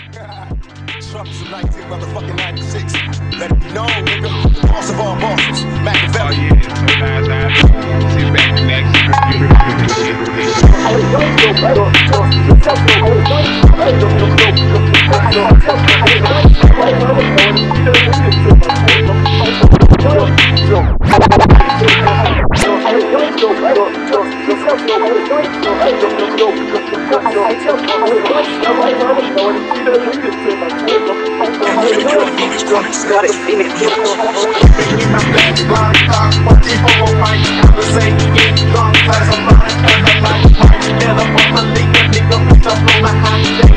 Troublesome 19 motherfucking 96. Let it be known, nigga. Boss of all bosses. Machiavelli. Oh yeah, so now sit back, relax. Got it, Phoenix. Never want to leave a nigga, we don't know my high.